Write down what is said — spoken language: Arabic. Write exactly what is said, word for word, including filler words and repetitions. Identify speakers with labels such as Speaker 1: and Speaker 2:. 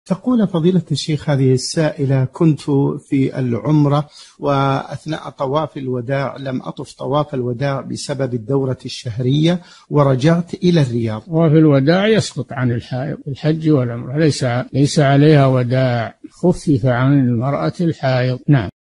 Speaker 1: تقول فضيلة الشيخ هذه السائلة: كنت في العمرة وأثناء طواف الوداع لم أطف طواف الوداع بسبب الدورة الشهرية ورجعت إلى الرياض.
Speaker 2: طواف الوداع يسقط عن الحائض الحج والعمرة، ليس ليس عليها وداع، خفف عن المرأة الحائض. نعم.